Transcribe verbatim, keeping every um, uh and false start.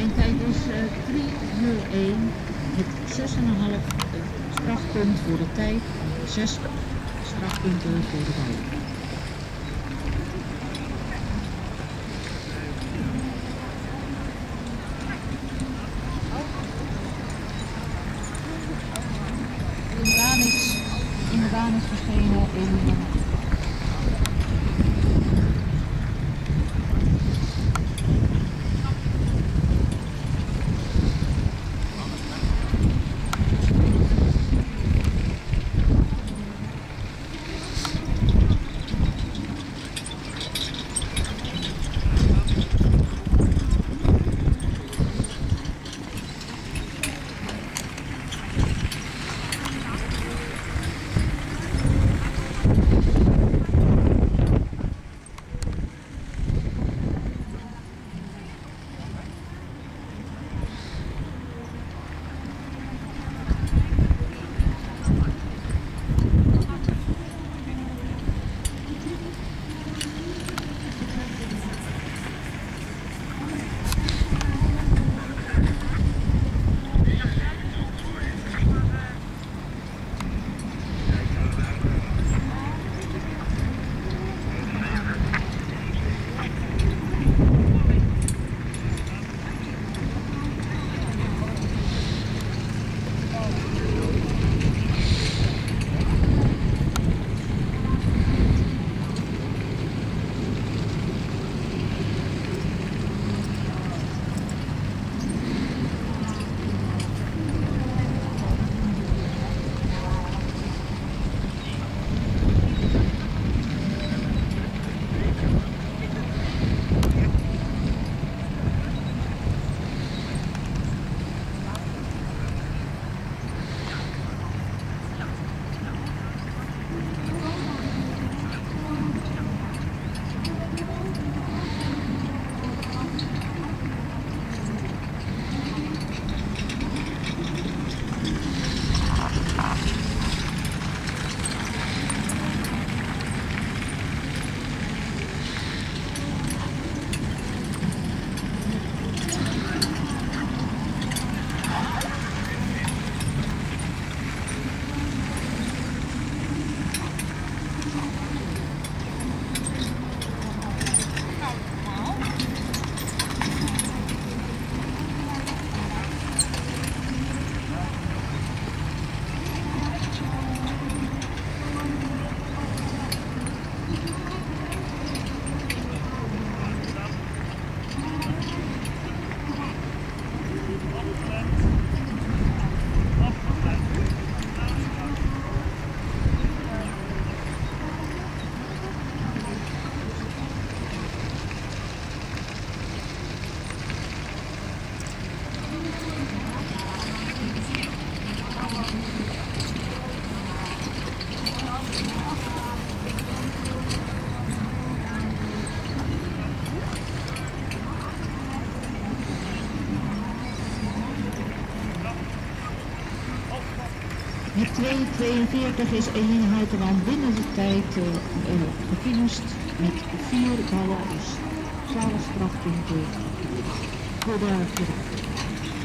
Zijn tijd is uh, drie nul één met zes komma vijf uh, strafpunt voor de tijd, zes strafpunten voor de bal. In de baan is, in de baan is verschenen in met twee tweeënveertig is Eline Houteman binnen de tijd uh, uh, gefinished met vier ballen, dus twaalf strafpunten voor de, voor de